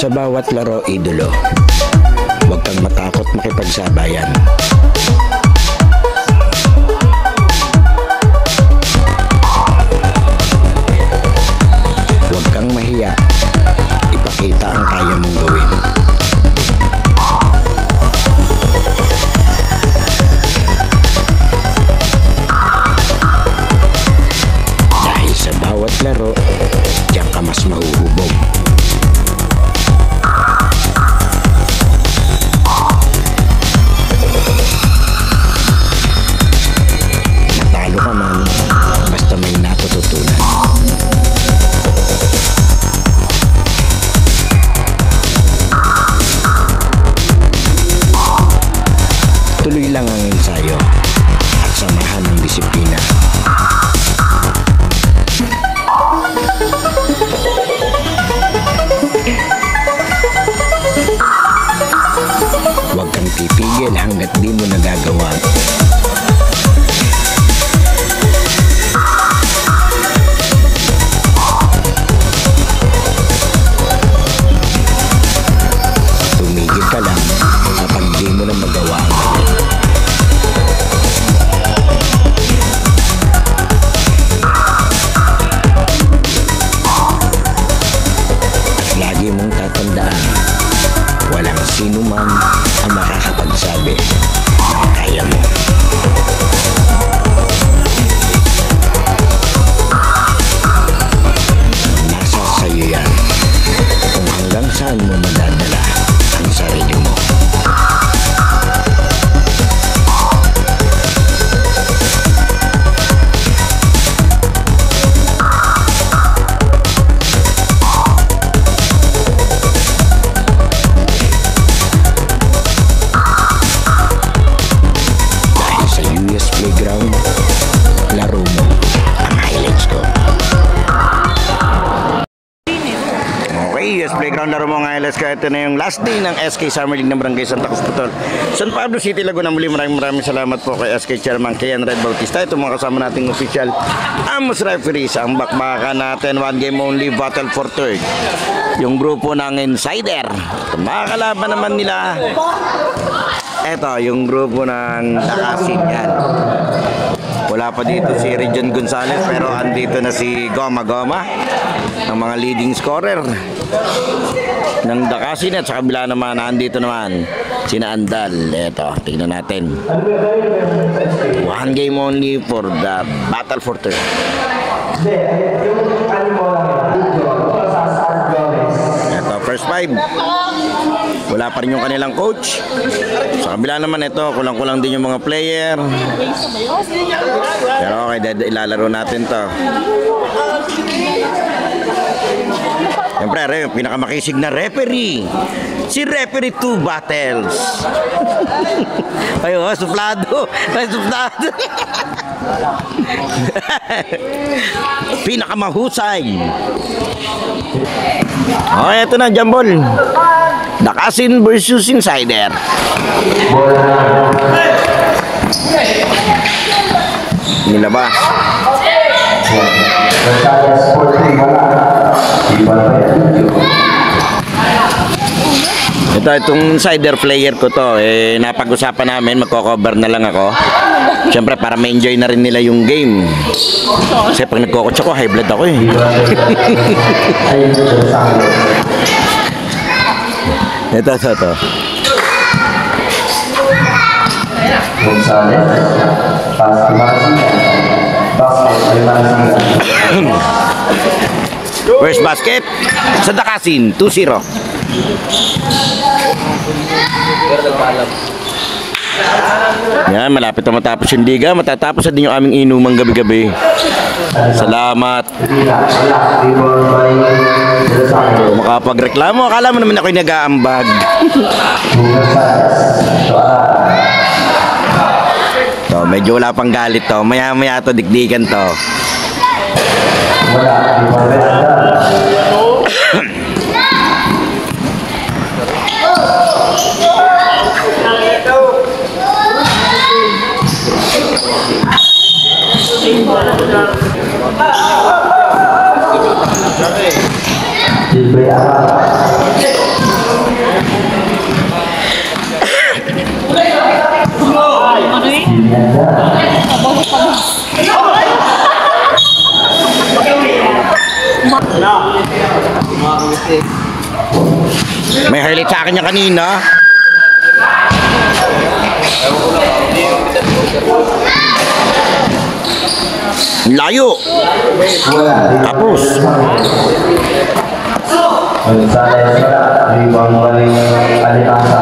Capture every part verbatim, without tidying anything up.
Sa bawat laro, idolo, huwag kang matakot makipagsabayan. Huwag kang mahiya, ipakita ang kaya mong gawin. Dahil sa bawat laro, diyan ka mas mahuhubog. Matalo ka man, basta may natututunan. Tuloy lang ang ensayo at samahan ng disiplina. Huwag kang pipigil hanggat di mo nagagawa. Tumigil ka lang kapag di mo na magawa ang gawin. At lagi mong tatandaan, walang sino man ang makakapagsabi na kaya mo. Nasa sayo yan kung hanggang saan mo madadala ang sarili mo. Playground, laro mo ang highlights ko. Okay, U S Playground, laro mo ang highlights ko. Ito na yung last day ng S K Summer League ng Barangay Santa Cruz Putol, San Pablo City, Laguna. Muli maraming maraming salamat po kay S K Chairman Kian Red Bautista. Ito mga kasama nating official Amos referees. Ang bakbakan natin, one game only, battle for third. Yung grupo ng Insider. Mga kalaban naman nila, eto, yung grupo ng Dakasin, yan. Wala pa dito si Region Gonzales, pero andito na si Goma Goma, ang mga leading scorer ng Dakasin. At sa kabila naman, andito naman sina Andal. Eto, tingnan natin. One game only for the battle for third. Eto, first five. Wala pa rin yung kanilang coach. Sa kabila naman, ito, kulang-kulang din yung mga player. Pero okay, ilalaro natin to. Siyempre, yung pinakamakisig na referee, si Referee two Battles. Ayun, suplado. Ay, suplado. Pinakamahusay. Okay, ito na, Jambol. Dakasin versus Insider. Nilabas. Ito, itong Insider player ko to, eh, napag-usapan namin, magko-cover na lang ako. Siyempre, para ma-enjoy na rin nila yung game. Kasi pag nagkokotsa ko, high blood ako eh. Ito, ito, ito. First basket sa Dakasin, two zero. Yan, malapit na matapos yung liga. Matatapos na din yung aming inumang gabi-gabi. Salamat. Makapagreklamo, akala mo naman ako'y nag-aambag. To, medyo wala pang galit to. Maya-maya to, dikdikan to. Ano eh? Pabagos pabagos. May highlight sa akin niya kanina. Layo. Tapos. Gonzales wala, rebound balik Alimasa.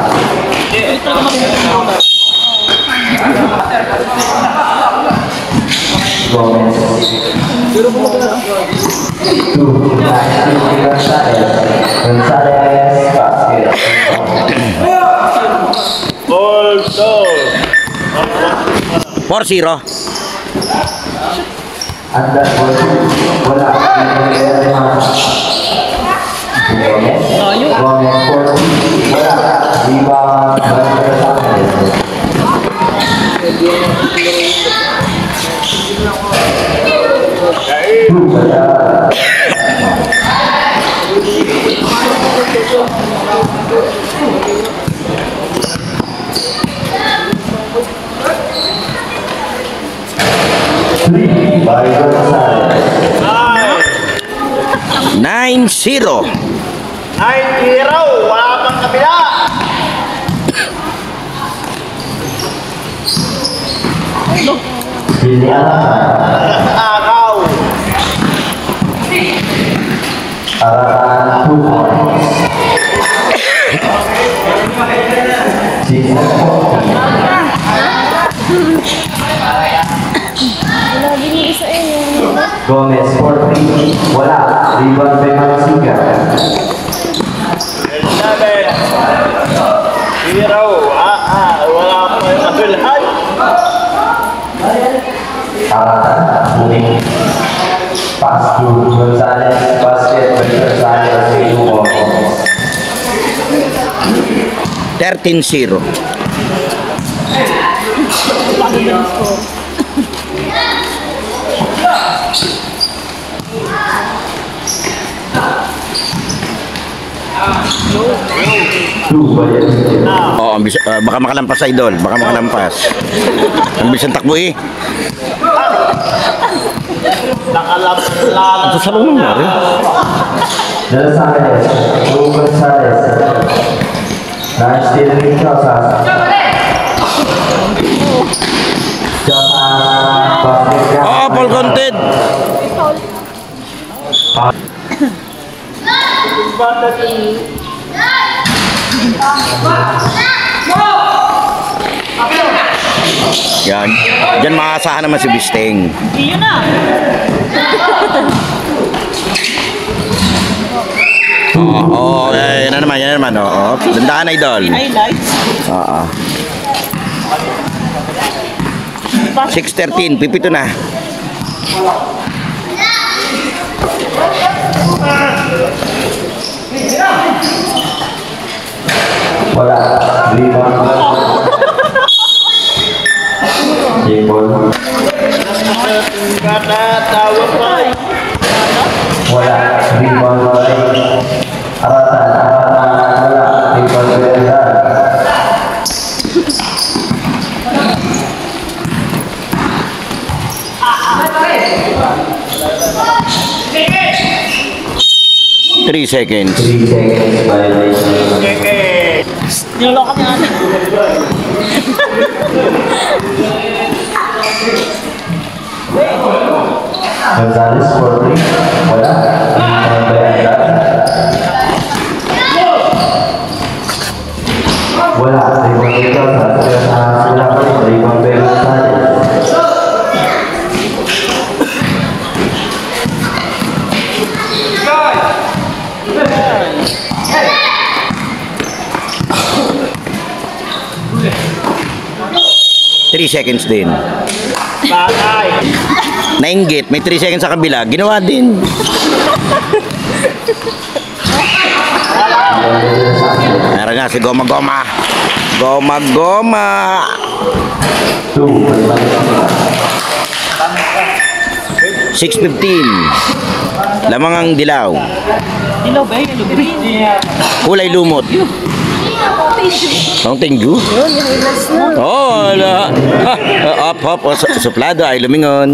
Gomez. Two, Gonzales. Gonzales basket. four zero. Anda wala, Alimasa. Gomez. Gomez fourteen. Wala, rebound balik Gonzales. Two, wala. Three, by Gonzales. nine zero. nine zero, wala pang kabila. Billy Aratan. Agaw. Aratan two points. Six fourteen. Wala, binigay sa inyo. Gomez fourteen. Wala. Rebound by Mansiga. Seven. Zero. Ah, ah, wala pa yung kabilaan. Aratan moving. Pass to Gonzales. Basket by Gonzales. Two points. thirteen zero. Two by Oo, ang bis- ah, baka makalampas sa idol. Baka makalampas. Ang bilis ang takbo eh. Nakalaban. Ito sa loob nangyari. Gonzales. Two Gonzales. Nine still in Chosas. Chosas. Basket. Oh, Paul Conted. Yan. Diyan maasahan naman si Bisteng. Iyon na. Oo, oh, yan na naman, yan na naman. Oo, dandaan idol. Highlights. Oo. six thirteen, pipito na. Wala. Rebound. Rebound. Kata tawag pa. Wala. Rebound balik. Aratan. Aratan. Wala. Rebound balik. three seconds. Three seconds violation. Keke. Niloloko niya natin. Gonzales for three. Wala. Rebound by Andrade. Wala. Rebound by Chosas. Wala pa rin. Rebound by Gonzales. three seconds din. Bagay. nine gate, may three seconds sa kabila. Ginawa din. Meron nga si Goma Goma. Goma Goma. Two. six fifteen. Lamang ang dilaw. Dilaw ba? Yellow green. Kulay lumot. Mountain Dew? Yun, yung hilas na. Oh, wala. Ha, up, up. Oh, su- suplado ay lumingon.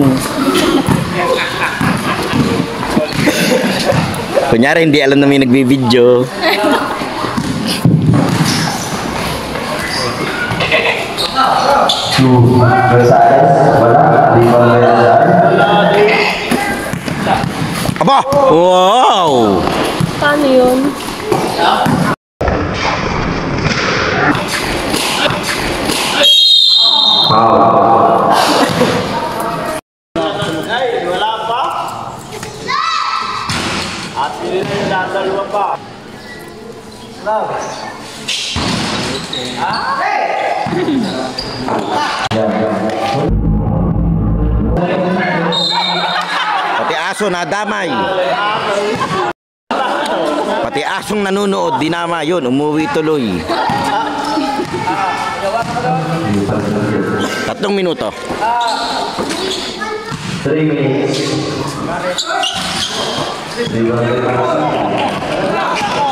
Kunyari, hindi alam na may nagbibideo. Two Rosales, wala. Limang Rosales. Aba! Wow! Paano yun? Foul. Ay, wala pa. At hindi na dalawa pa. Pati aso nadamay. Pati asong nanonood, dinama yun, umuwi tuloy. Tatlong minuto. Three minutes. Limang Rosales.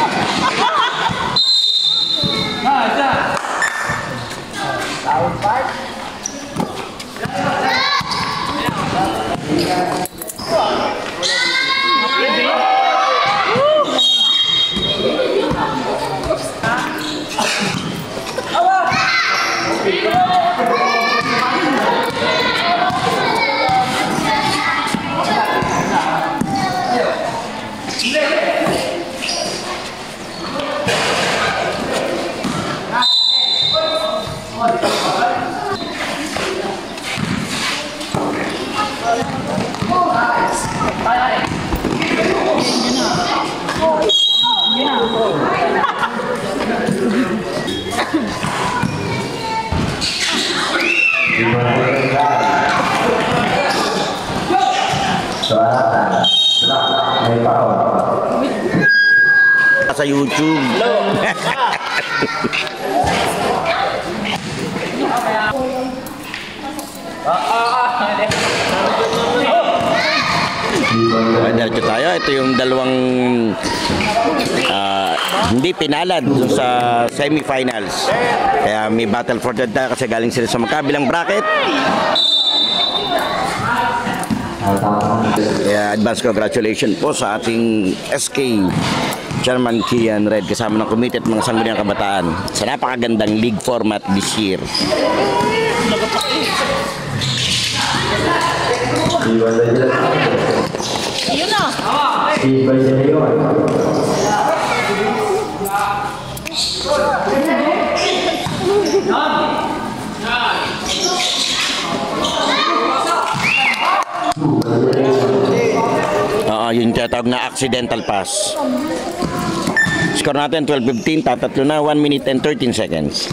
Suara may foul. Sa YouTube. Ay, diretso tayo. Ito yung dalawang ah, hindi pinalad dun sa semifinals. Kaya may battle for the tayo kasi galing sila sa magkabilang bracket. Kaya advance congratulations po sa ating S K Chairman Kian Red kasama ng committee at mga sangguniang kabataan sa napakagandang league format this year. Yun na. Steve Barcelona. Oo, yung tinatawag na accidental pass. Score natin twelve fifteen, tatatlo na one minute and thirteen seconds.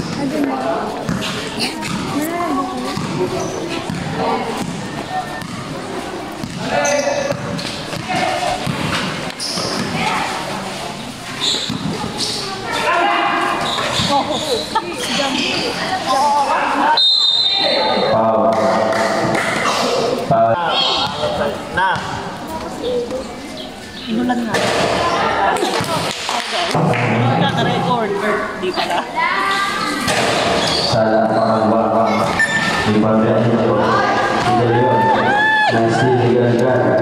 Foul. Foul. Na. Inulan nga. Naka-record. Di pala. Salah pangalawa. Limang Rosales. Tiga yun. Nasi Ligagan.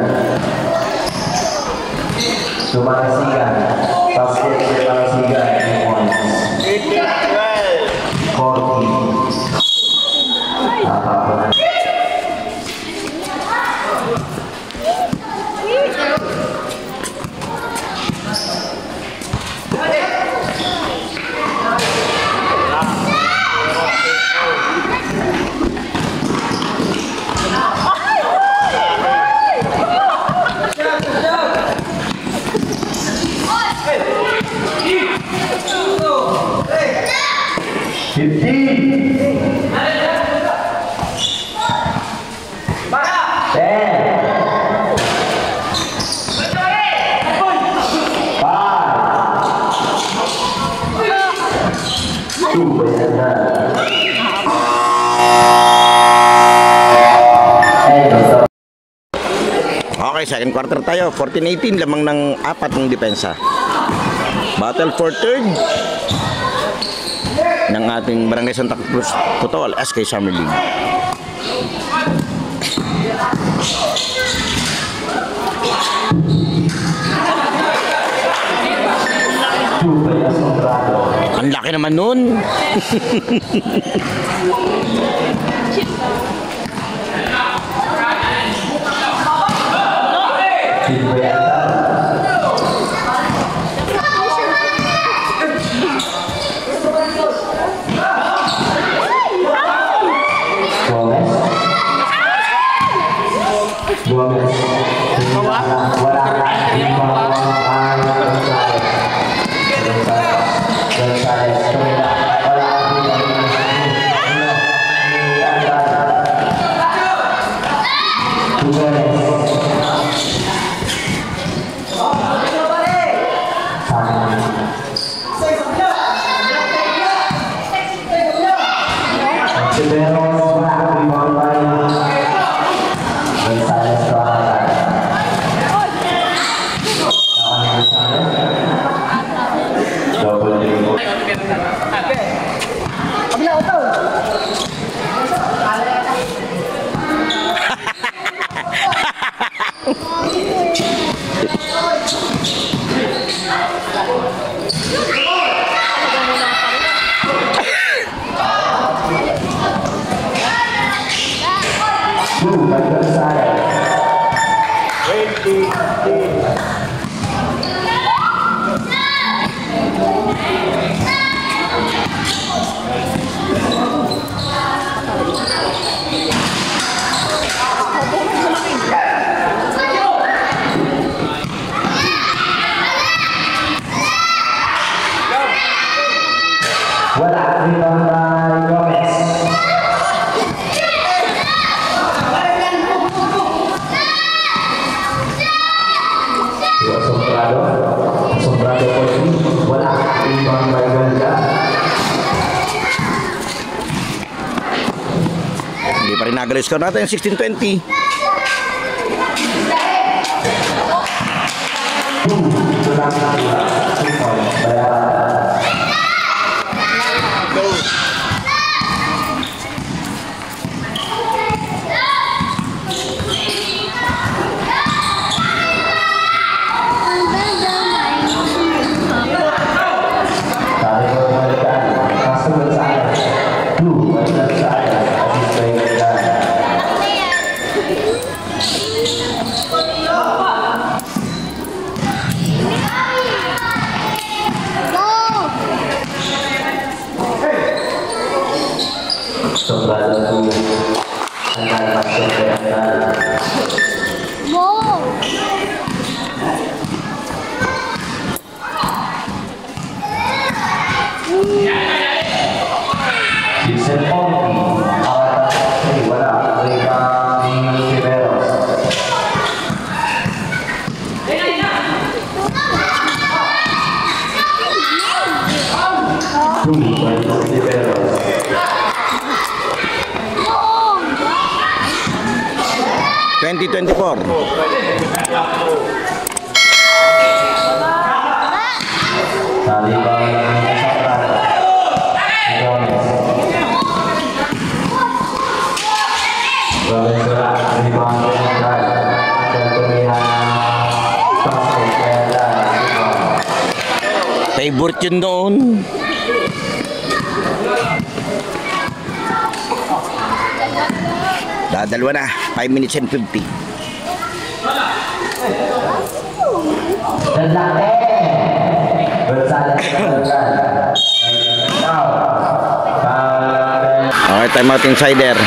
Sumanasigan. Basket Sumanasigan. eighteen twelve. Forty. Apa-apa. Fifteen. Ten. Five. Two. Okay, second quarter tayo. fourteen eighteen, lamang ng apat ng depensa. Battle for third. ng ating Barangay Santa Cruz Putol, S K Summer League. Ang laki naman nun. Gomez. Wala ka. Gonzales. Wala rebound by Gomez. Sombrado, Sombrado po yun. Wala. Rebound by Ganda. Hindi pa rin nagalis score natin, sixteen twenty. Sombrado to andar más sobre andar. Vincent Ponti, awat three, wala. Rebound ni Riveros. Two by Riveros. twenty twenty-four. Taliban Favorite yun doon. Dadalwa na, five minutes and fifty. Okay, time out insider.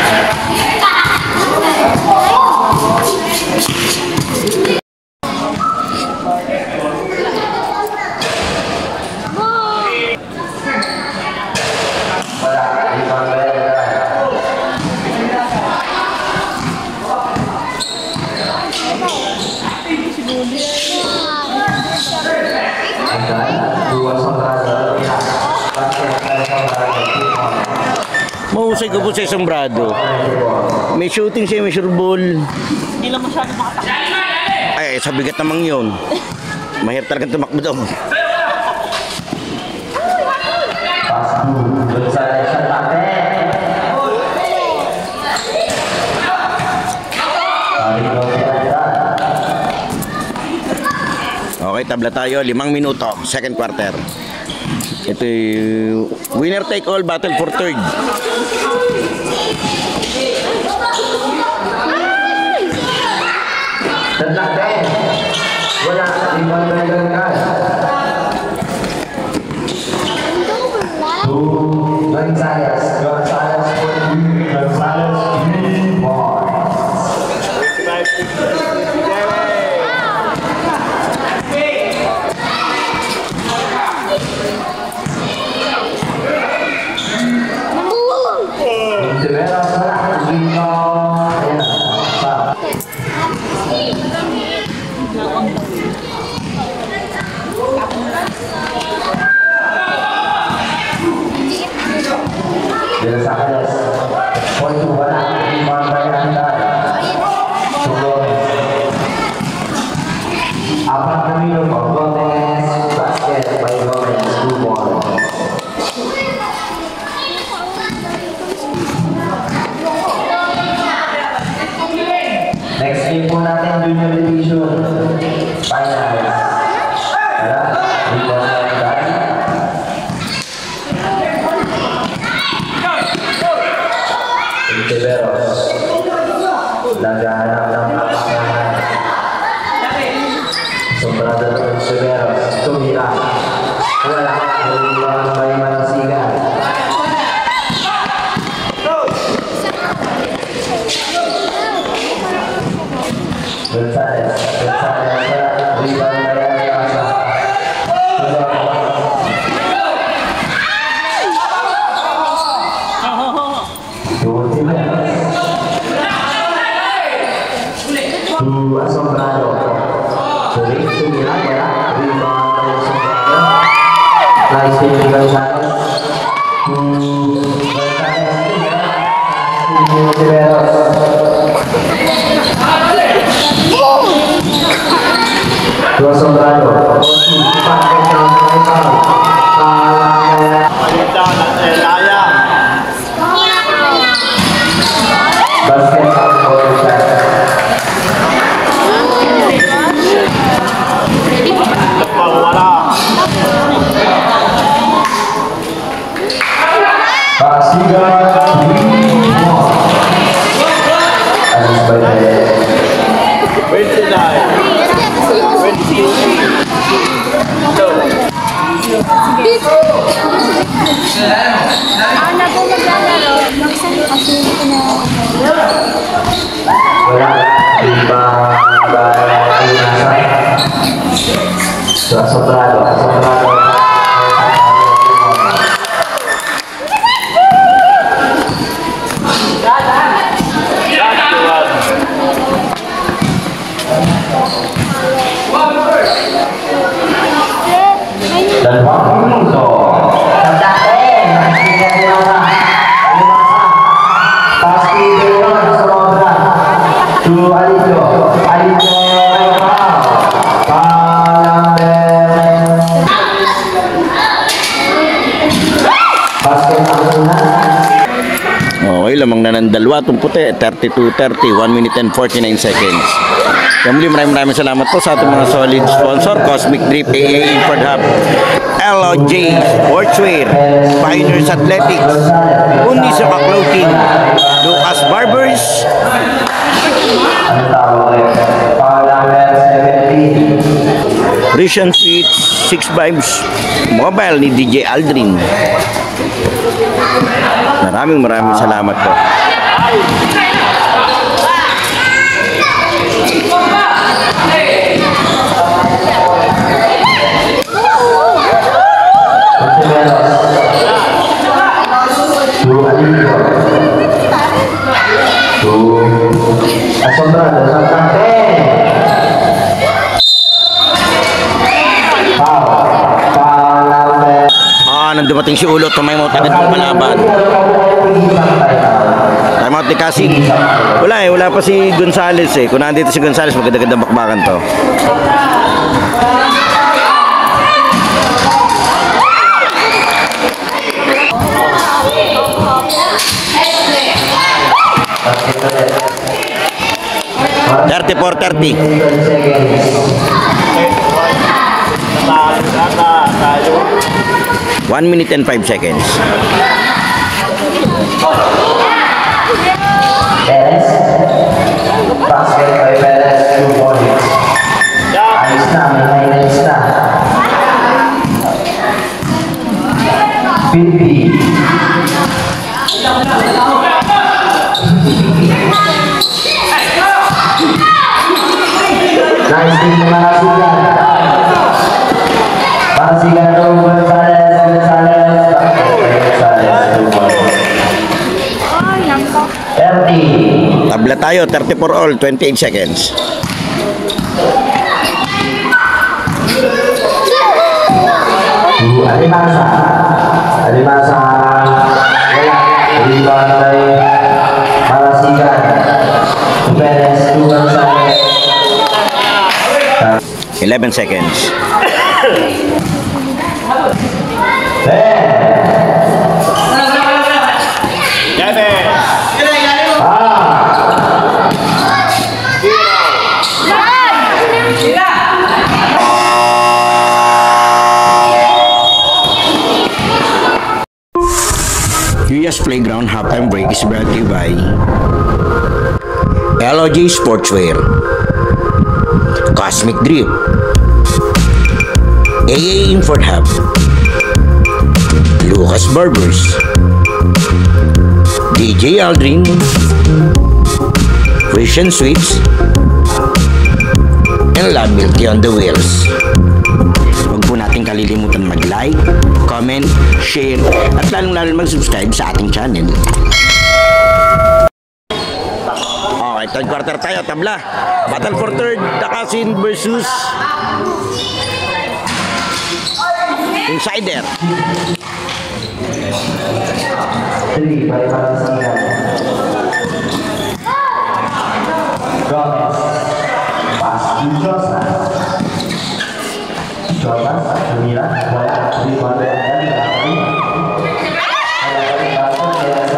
Mahusay ko po sa Sombrado. May shooting siya, may sure ball. Hindi lang masyado makatakot. Ay, sa bigat namang yun. Mahirap talagang tumakbo daw. Pass Gonzales at Tate. Okay, tabla tayo. Limang minuto. Second quarter. Ito yung winner take all battle for third. Tatlak din. Wala. Limang meron ka. Two. Gonzales. Gonzales for three. Gonzales three points. Tiberos wala. Lino. Ayan. Pa. Dila sa Kales. Point to wala. Limang bayanda. Tugones. Apat na minuto. Tugones. Basket by Gomez. Two points. Next game po natin, Junior Division Finals. Tara, dito na tayo. Tiberos. Naghahanap ng kapakanan. Sombrado ng Tiberos. Tumira. Wala. Hindi lang may manasigan. Gonzales, Gonzales, rebound by Ayasa. Two Tiberos. Two Asombrado. Tuloy, tumira, wala. Rebound by Asombrado. Nice team ni Gonzales. Two Gonzales, tumira. Two Tiberos. Dua Sombrado. Pakai counter. Pagkita na Elaya. Basket for shot. Kapag wala. Pasiga. Alis Bayan. twenty-nine. twenty-eight. Ako na po maglalaro. Mag-isang kasi ko na. Wala. Iba. Iba. Ayasa. Dua Sombrado. Sombrado. Dalawang minuto. Tandaan, nakikita nila na. Alimasa. Pasti Beron, Somobra. To Alito. Alito, Palamber. Basket ang una. Okay, lamang na ng dalawa itong puti. thirty-two thirty, one minute and forty-nine seconds. Kamuli, maraming maraming salamat po sa ating mga solid sponsor, Cosmic Drip, A A Import Hub, L O J Sportswear, Pioneers Athletics, Undisaka Clothing, Lucas Barbers, Ano tawag eh? Palamber seventeen. Christian Sweets, Six Vibes, Mobile ni D J Aldrin. Maraming maraming salamat po. Two Alito. Two Asombrado sa kante. Foul. Palamber. Ah, nang dumating si Ulot, may mo tagad ng palaban. Time out ni Cassie. Wala eh, wala pa si Gonzales eh. Kung nandito si Gonzales, maganda-ganda bakbakan to. thirty-four thirty. thirty seconds. Natalo ata tayo. one minute and five seconds. Perez. Basket by Perez. Two points. Ayos na, may ayos na. fifty. Nice team ng Marasigan. Marasigan to Gonzales, Gonzales, Gonzales, two points. Ay, nako. thirty. Tabla tayo, thirty-four all, twenty-eight seconds. To Alimasa. Alimasa. Wala. Rebound by Marasigan. To Perez, to Gonzales. eleven seconds. ten. Seven. Ah. U S Playground halftime break is brought to you by L O G Sportswear, Cosmic Drip, A A Import Hub, Lucas Barbers, D J Aldrin, Christian Sweets, and Love Milky on the Wheels. Huwag po natin kalilimutan mag-like, comment, share, at lalong-lalo mag-subscribe sa ating channel. Okay, third quarter tayo, tabla. Battle for third, Dakasin versus Insider. three by Marasigan. Gomez. Pass to Josas. Josas, Mira, wala. Rebound by Andali. Ada kali basket, biasa.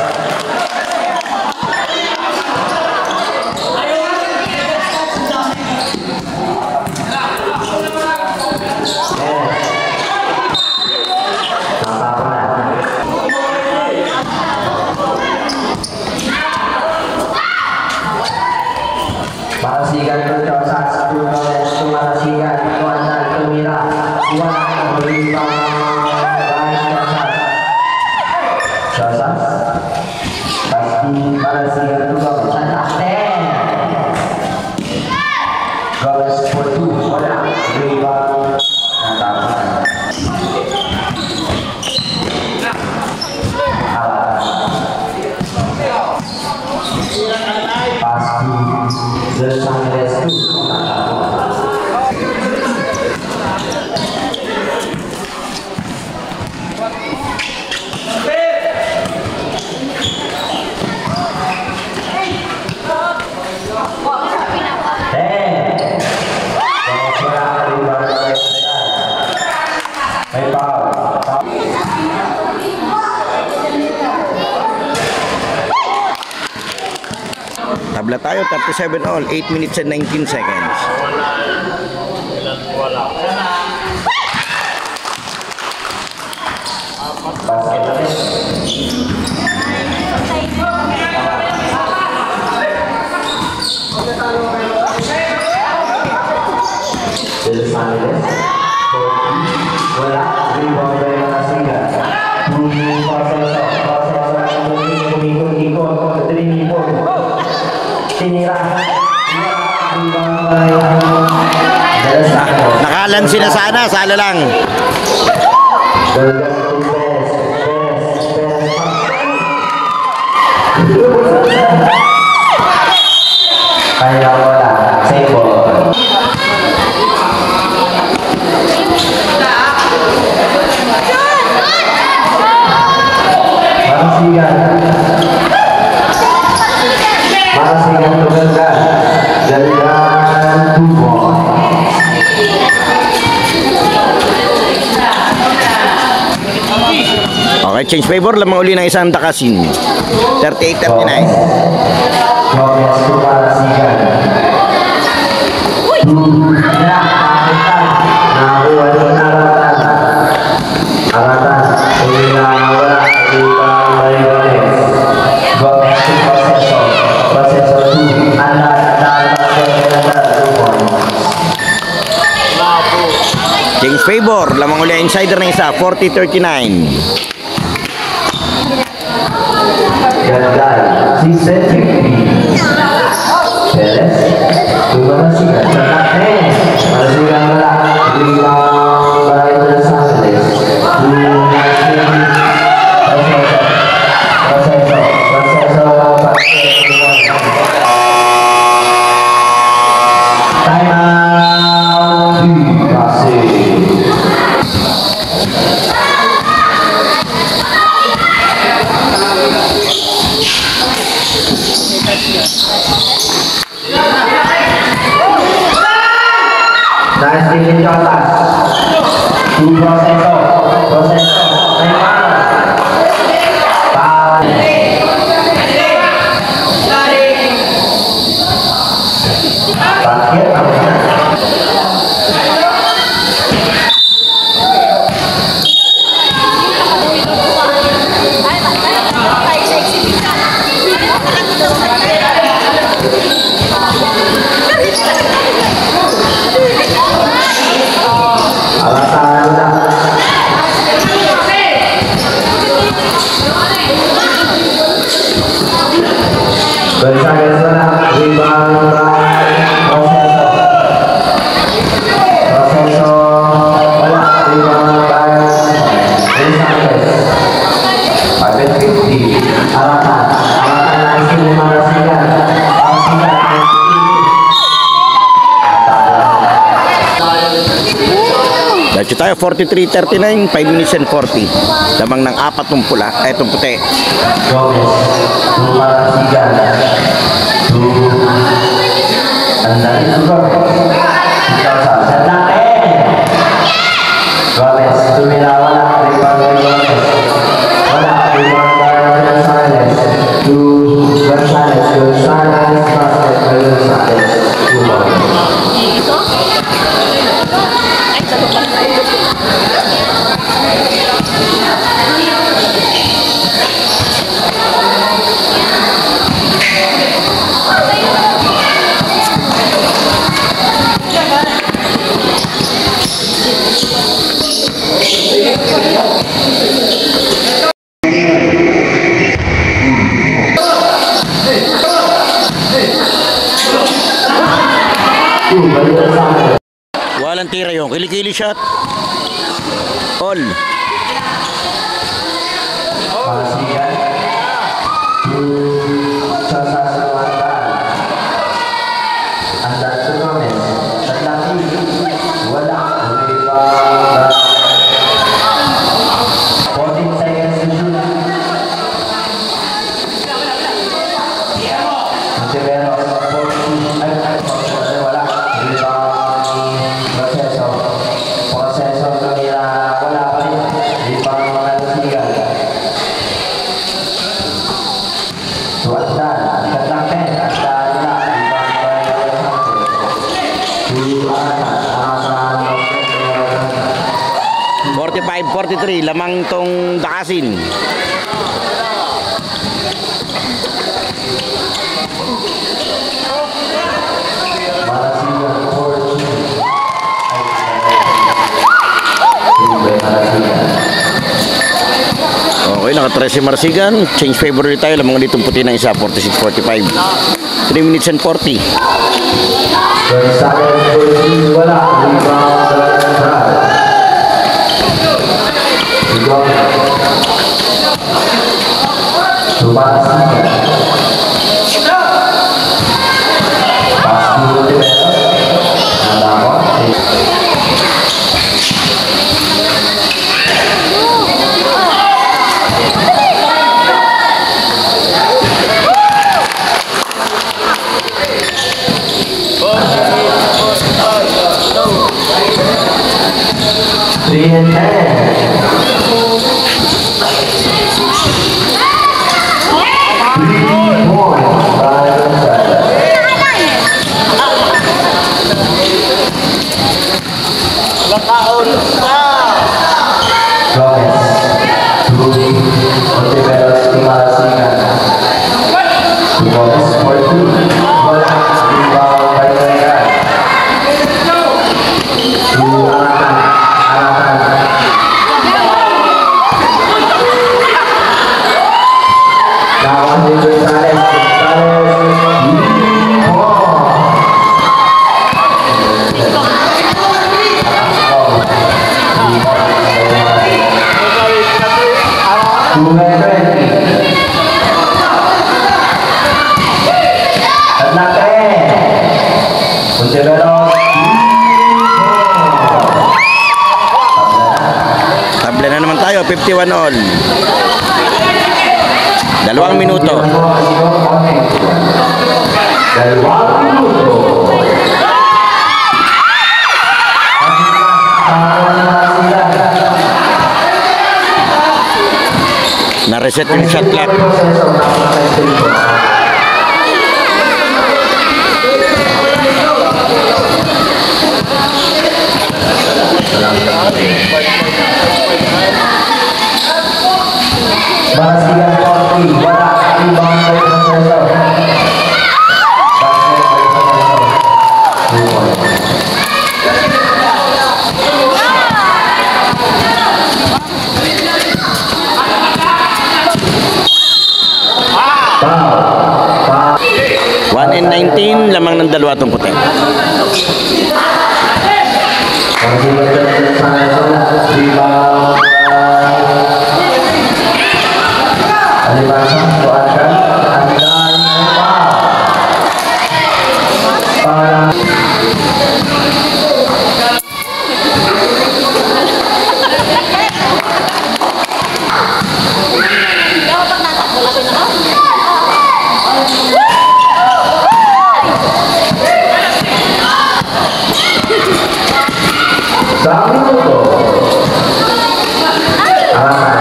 Marasigan to Josas, to Gomez, to Marasigan, to Andal, to Mira. Wala. Rebound by Josas. Josas. Pass to Marasigan to Gomez. Attack ten. Gomez for two. Wala. Rebound. Natapan. Pass to the Sanres to ten. Gomez wala. Rebound by Sanres. May foul. Tabla tayo, thirty-seven all, eight minutes and nineteen seconds. Del Sanres. Wala. Rebound by Marasigan. Tuloy pasok. Pasok. Umikot-ikot. Tinipon. Tinira. Rebound by Del Sanres. Nakalansi na sana, sala lang. Gagal to Perez. Perez. Perez. Kaya wala. Save ball. Marasigan. Marasigan to Gagal. Gagal two points. Okay, change favor, lamang uli ng isang Dakasin. thirty-eight thirty-nine. Gomez to Marasigan. favor. Lamang uli ang insider na isa, forty thirty-nine. Gandal, si Cedric P. Perez, tumarasigan sa takne. Marasigan wala. Limang baray na sa Angeles. Proseso, proseso, proseso. Time out. Kasi. Nice tingin Jotas. Two proseso. Proseso. Neymar. Foul. Bakit? Alasan na. Gonzales na. Rebound by Proseso. Proseso. Wala. Rebound by Gonzales. five fifty. Alasan. Alasan na si Marasigan. Marasigan. Diretso tayo, forty-three thirty-nine, five minutes and forty. Lamang ng apat ng pula, eh, itong puti. Gomez. Marasigan. Two. Anda itu Gomez. Ikaw sa sandake. Gomez. Tumila wala. Rebound by Gomez. Wala. Rebound by Gonzales. Two. Gonzales. Gonzales. Basket by Gonzales. Two Gomez. Two. Balik sa akin. Walang tira yung kilikili shot. All. Marasigan. Two. Sa sasawantan. Anda itu Gomez. Tatlaki. Wala. Rebound. fourteen seconds to shoot. Montevero. fourteen. Ay, ay, ay, wala. Rebound. Proseso. Proseso tumira. Wala pa rin. Rebound Marasigan. Suwatan. Tatlaki. Anda nila. Rebound by Sanchez. Two. Alasan. Alasan. forty-five forty-three, lamang tong dakasin. Marasigan. fourteen. Ay, Marasigan. Okay, naka-tres si Marasigan. Change favor ulit tayo, lamang ulit itong puti ng isa, forty-six forty-five. three minutes and forty. Gonzales. fourteen. Wala. Rebound by Brad. Gomez. Marasigan. Pas dulu di Medan. Ada apa? Three and ten. Three points by Gonzales. Gomez. Two. Montevero di Marasigan. Two Gomez for two. Wala. Rebound by Gonzales. Two Alasan. fifty-one all. Dalawang minuto. Dalawang minuto. Na-reset yung shot clock. Barasigan forty, wala, rebound by Proceso. Basket by Proceso. Two points. Foul. Foul. one and nineteen, lamang ng dalawa itong puti. Barasigan Proceso, rebound by Alibasan, Tuakan, Andan, para satu minuto. Alasan.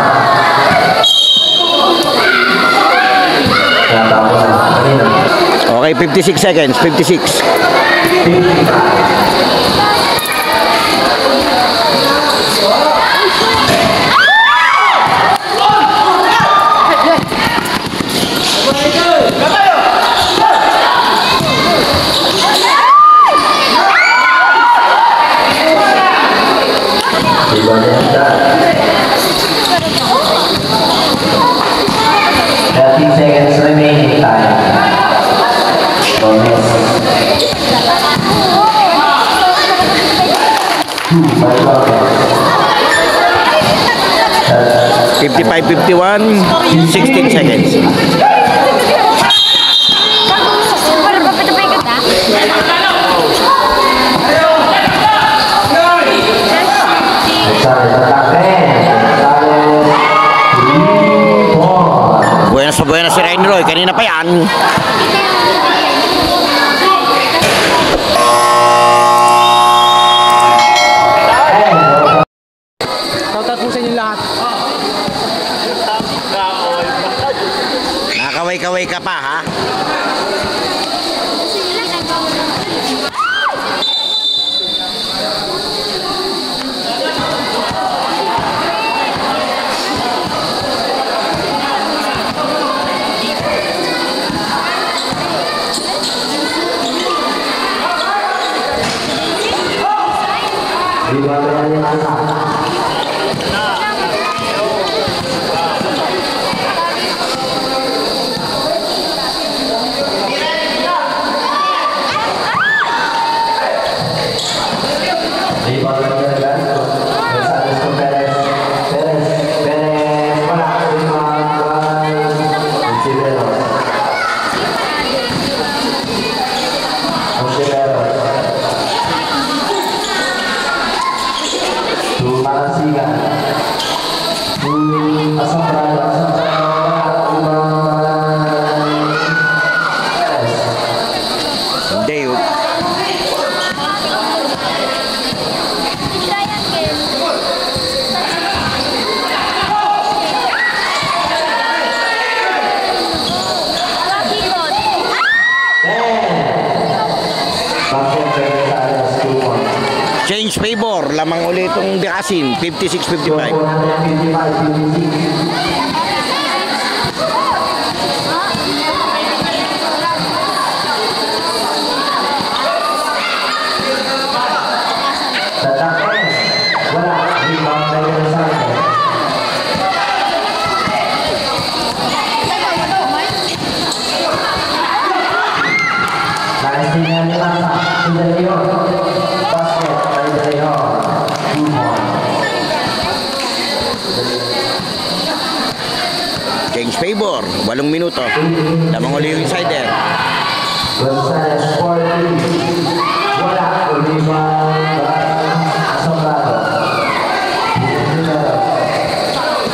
Okay, fifty-six seconds. fifty-six. thirty seconds remaining time. Gomez. Two by Gomez. fifty-five fifty-one, sixteen seconds. Para papatapay ka ta? Sorry, Buenas pa buenas si Ryan Roy. Kanina pa yan. Shoutout po sa inyo lahat. Nakakaway-kaway ka pa, ha? Hindi, oh. Change favor, lamang ulit itong Dekasin, fifty-six fifty-five. Change favor, walong minuto. Lamang uli yung insider. Gonzales forty. Wala. Oliva. Asombrado.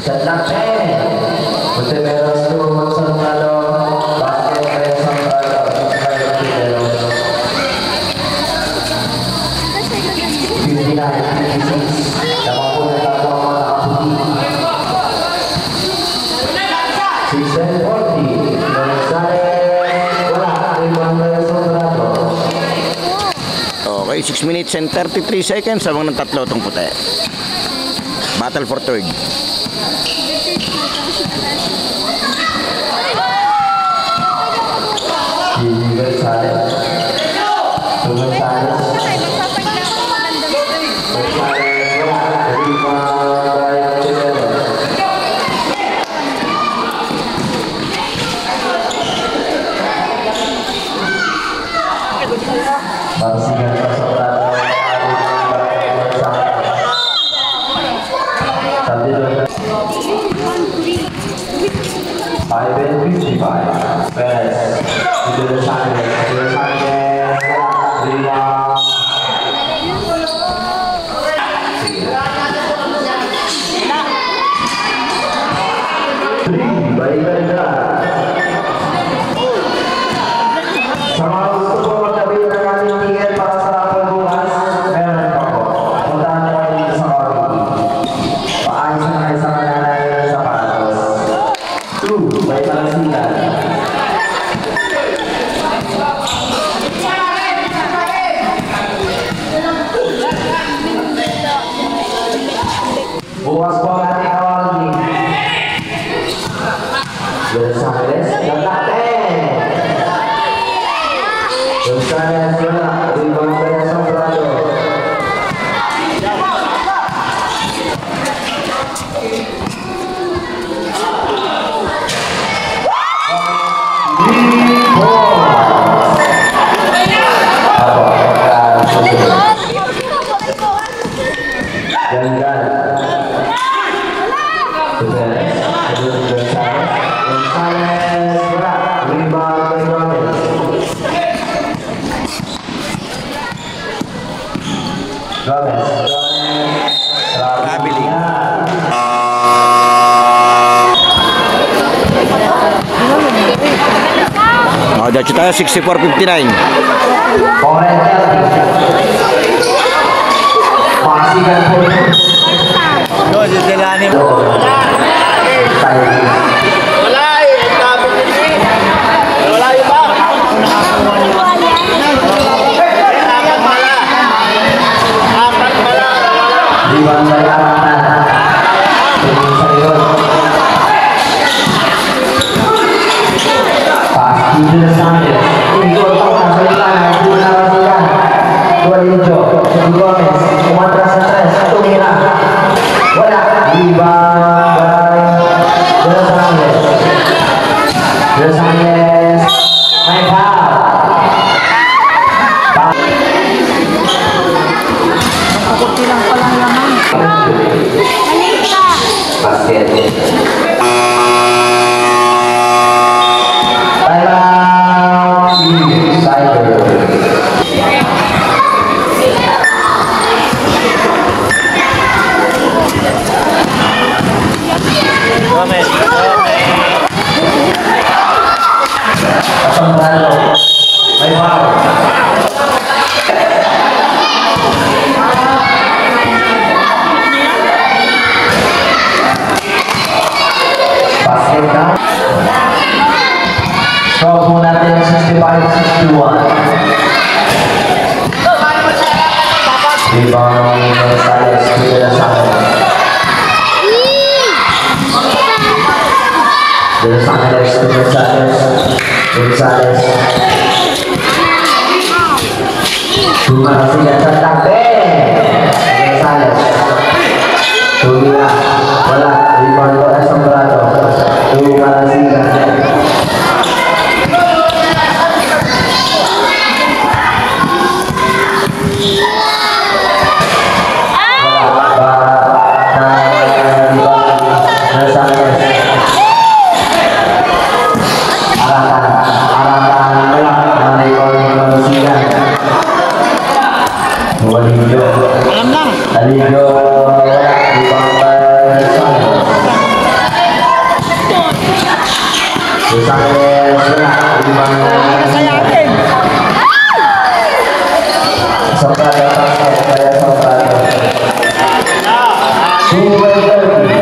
Shot clock ten. Monteveros to Monsanto. Basket by Sangrado. Monteveros. fifty-nine fifty-six. Lamang po na tatlo ang mga nakaputi. six and forty. Gonzales. Wala. Rebound by Sangrado. Okay, six minutes and thirty-three seconds. Habang ng tatlo itong puti. Battle for third. Gigi Gonzales. To Gonzales. Bangsigan pa sa plato. five and fifty-five. Perez. Ito na sa akin. Ito na sa akin. Rebound. Three. Balikan na. Sa mga gusto po magkabit ng aming ticket para sa rapol bukas, meron pa po. Puntahan na kayo dito sa Corby. Paayos na kayo sa kananay ng sapatos. Two. May palasitan. Bukas po ang ating awarding. Gonzales, Gonzales. Gonzales, wala. Rebound by Sangrado. Apo, ah, susunod. Ganda. Gonzales, Gonzales, Gonzales, wala. Rebound by Gomez. Gomez, Gomez. Kabili. Oh, dito tayo sixty-four fifty-nine. Oren Kelly. Pasigan po. No, si Delani. Wala eh. Sabi ko eh. Wala yung ba? Apat pala. Apat pala. Diwan by Aratan. Tumingin sa likod. Pas dito na sa akin. Igor pa ka sa ilan. Hindi na masigan. Dua Injo. Gomez. Umatras sa tres. Tumira. Wala. Diwan by Gonzales. Gonzales. May foul. Kulang pa lang laman. Malita. Basket. Timeout. Cyber. Gomez. Sangrado. May foul. Basket na. Score po natin sixty-five sixty-one. Rebound Gonzales. Dito na sa akin. Gonzales to Gonzales. Gonzales. Tumasigan sa tabi. Gonzales. Tumira. Wala. Rebound ko na Sangrado. Tumasigan. Alam na. Aligo. Ibang Rosales, wala. Limang Sobrado, kaya sobrado. Super thirty.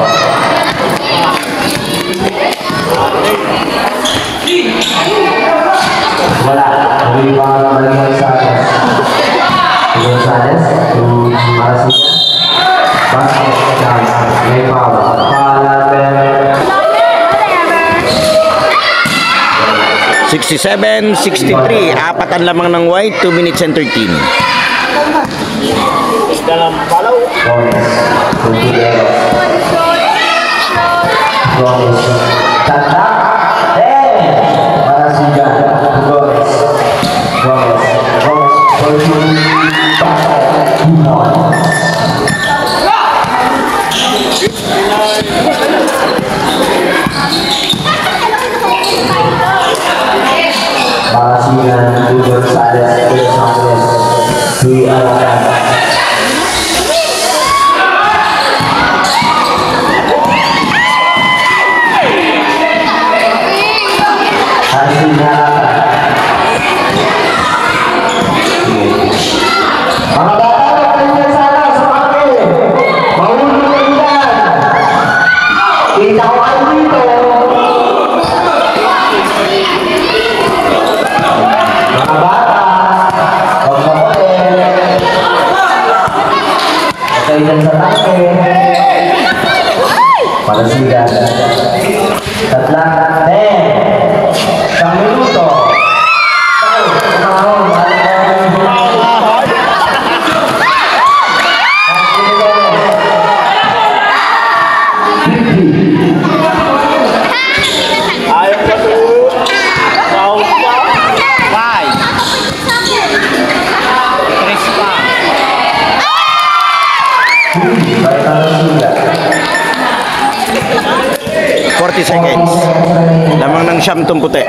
Wala. Hindi pa naman Gonzales. Gonzales to Marasigan. Basket down. May foul. Palaber. sixty-seven sixty-three. Apatan lamang ng white. two minutes and thirteen. Dalam palaw. Gomez. Gutierrez. Gomez. Tanda. Eh. Marasigan. Gomez. Gomez. Gomez. Fortune. Buhon. Marasigan. Gonzales. Gonzales. Dwi Alakan. Hasil Alakan. Mga bata, kayo sana sa pake. Mahulog na ilan. Kita ko kayo dito. Mga bata, huwag makulit. Okay dyan sa pake. Marasigan. Tatlang ten. Isang minuto. Ikaw, Ayaw ka to. Foul pa. Five. Tres pa. forty seconds. Lamang ng siyam tumputi.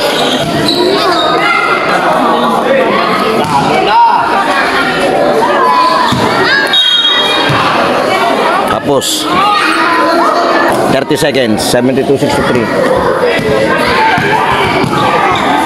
Tapos. thirty seconds. seventy-two sixty-three.